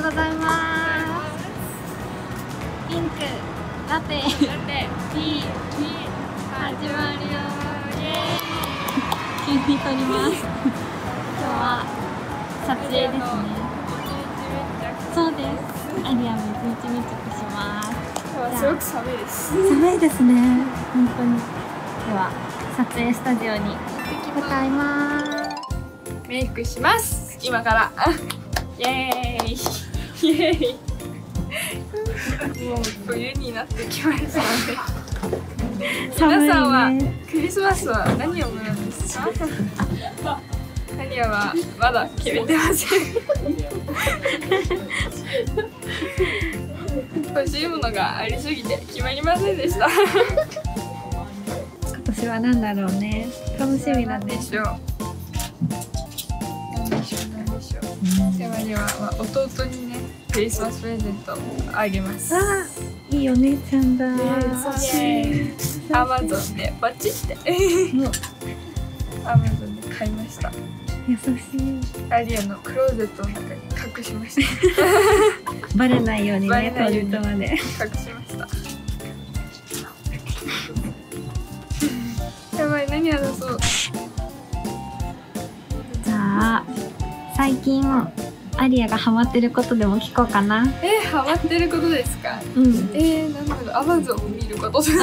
ございます。ピンクラテティー始まるよ。イエーイ。急に撮ります。今日は撮影ですね。そうです。アリアも一日密着します。 今日はすごく寒いです。 寒いですね。本当に。では撮影スタジオに向かいます。 メイクします。今から。イエーイ。イエーイ。もう冬になってきましたね。皆さんはクリスマスは何をもらうんですか？何はまだ決めてません。欲しいものがありすぎて決まりませんでした。 今年は何だろうね。楽しみなんでしょう。 では弟にねクリスマスプレゼントあげます。 あ、いいお姉ちゃんだ。 優しい。アマゾンでバチってアマゾンで買いました。 優しい。 アリアのクローゼットの中に隠しました。 バレないようにね、当日まで隠しました。やばい、何話そう。 じゃあ最近アリアがハマってることでも聞こうかな。 ハマってることですか？ うん。 なんだろう、アマゾンを見ることですね。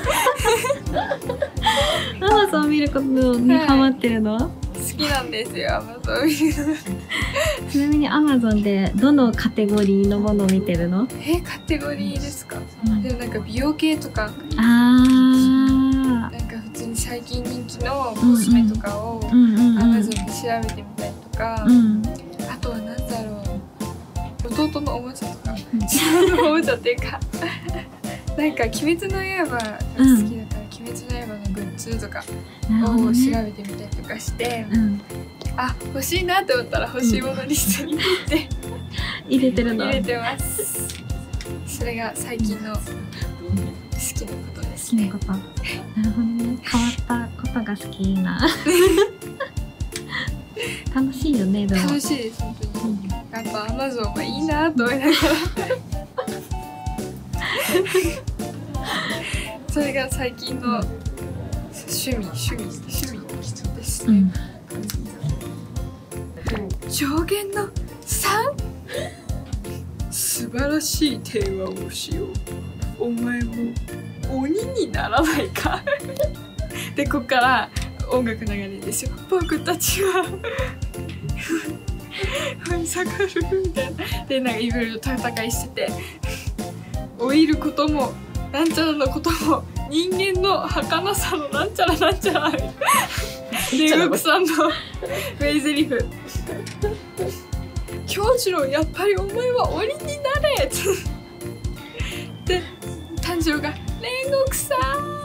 アマゾンを見ることにハマってるの？ 好きなんですよ、アマゾンを見るの。 ちなみにアマゾンでどのカテゴリーのものを見てるの？ カテゴリーですか？でもなんか美容系とか、 なんか普通に最近人気のコスメとかをアマゾンで調べてみたりとか、あとはなんだろう、弟のおもちゃとか、自分のおもちゃっていうか、なんか鬼滅の刃が好きだから、鬼滅の刃のグッズとかを調べてみたりとかして、あ、欲しいなって思ったら欲しいものリストに入れてるの？ 入れてます。それが最近の好きなことですね。 好きなこと。なるほどね。変わったことが好きいいな。楽しいよね、でも。 楽しいです、本当に。やっぱアマゾンはいいなと思いながら。それが最近の趣味ですね。上限の 3？ 素晴らしい提案をしよう。お前も鬼にならないか。で、ここから音楽流れるんですよ。僕たちは降り下がるみたいな。で、なんかいろいろ戦いしてて、老いることもなんちゃらのことも人間の儚さのなんちゃらなんちゃら。煉獄さんの名台詞。京次郎、やっぱりお前は鬼になれ。で、誕生が煉獄さ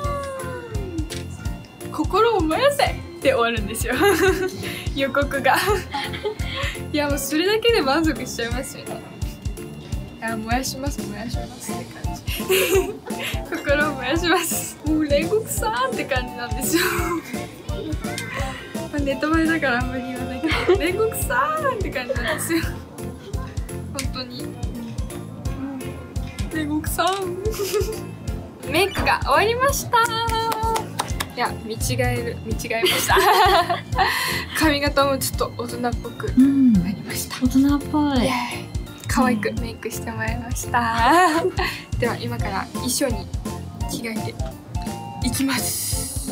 ん、心を燃やせって終わるんですよ。予告が。いや、もうそれだけで満足しちゃいますよね。いや、燃やしますって感じ。心を燃やします。もう煉獄さんって感じなんですよ。ネタバレだからあんまり言わないけど、煉獄さんって感じなんですよ。本当に。煉獄さん。メイクが終わりました。いや、見違えました。髪型もちょっと大人っぽくなりました。 大人っぽい。 可愛くメイクしてもらいました。では今から衣装に着替えていきます。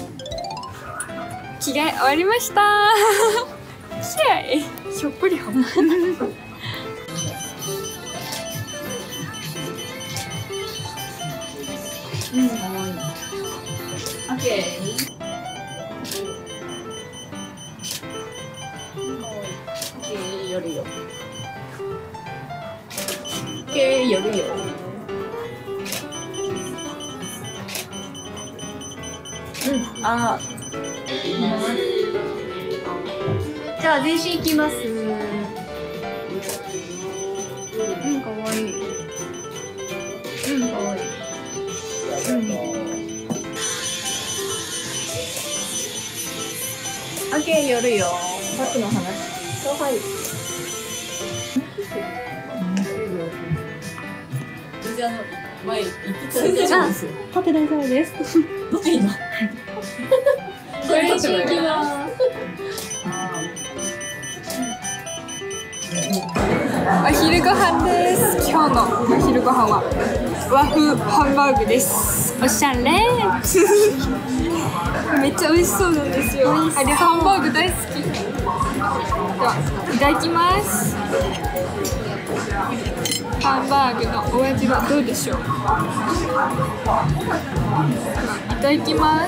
着替え終わりました。イエーイ。ひょっこりほん。オッケー。やるよ。やるよ。 じゃあ全身いきます。かわいい。かわいい。オッケー、やるよ。さっきの話。はい。 然前行って大丈夫ですよ。 撮って大丈夫ですどっちいいの？ これ練習行きますお昼ご飯です。今日のお昼ご飯は和風ハンバーグです。 おしゃれめっちゃ美味しそうなんですよ。あれハンバーグ大好き。ではいただきます。ハンバーグのお味はどうでしょう。いただきます。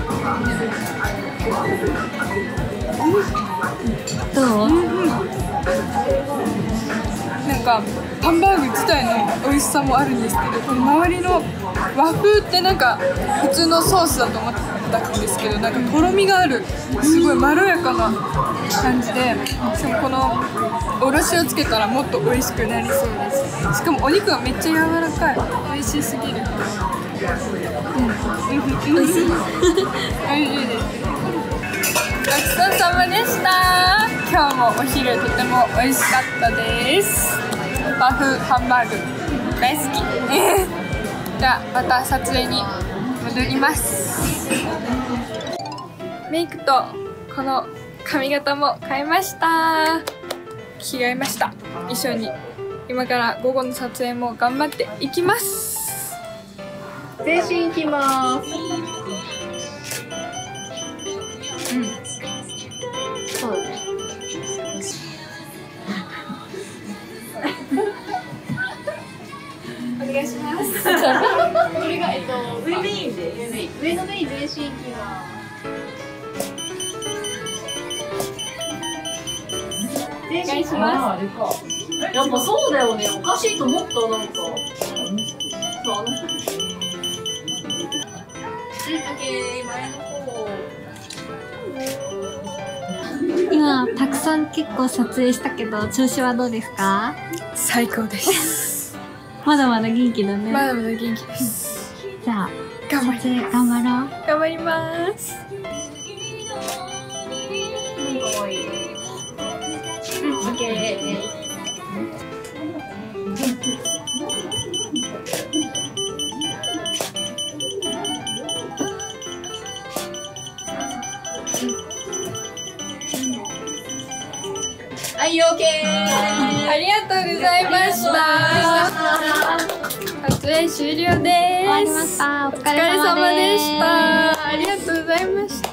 どう？ なんかハンバーグ自体の美味しさもあるんですけど、この周りの和風ってなんか普通のソースだと思ったんですけど、なんかとろみがある、すごいまろやかな感じで、しかもこのおろしをつけたらもっと美味しくなりそうです。しかもお肉がめっちゃ柔らかい、美味しすぎる。美味しいです。ごちそうさまでした。今日もお昼とても美味しかったです。和風ハンバーグ大好き。じゃあまた撮影に戻ります。メイクとこの髪型も変えました。着替えました。一緒に今から午後の撮影も頑張っていきます。 全身いきます。そうだね。 お願いします。 これが上メインで上のメイン全身いきます。 お願いします。 やっぱそうだよね。おかしいと思った。なんかそうあの人今たくさん結構撮影したけど調子はどうですか？ 最高です。 まだまだ元気だね。 まだまだ元気です。 じゃあ頑張り撮影頑張ろう。 頑張ります。 オッケー。 はい、オッケー。 ありがとうございました。撮影終了です。 終わりました。お疲お疲れ様でした。ありがとうございました。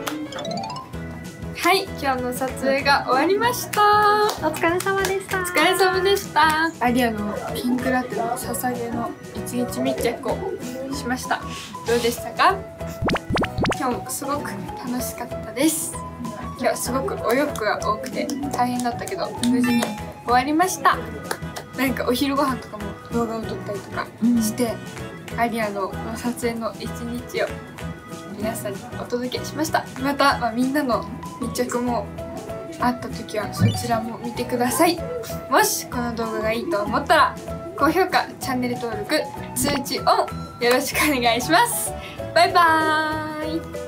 はい、今日の撮影が終わりました。 お疲れ様でした。 お疲れ様でした。アリアのピンクラテの捧げの一日密着をしました。どうでしたか？今日もすごく楽しかったです。今日はすごくお洋服が多くて大変だったけど無事に終わりました。なんかお昼ご飯とかも動画を撮ったりとかして、アリアの撮影の一日を皆さんにお届けしました。また、みんなの密着もあった時はそちらも見てください。もしこの動画がいいと思ったら高評価、チャンネル登録、通知オンよろしくお願いします。バイバーイ。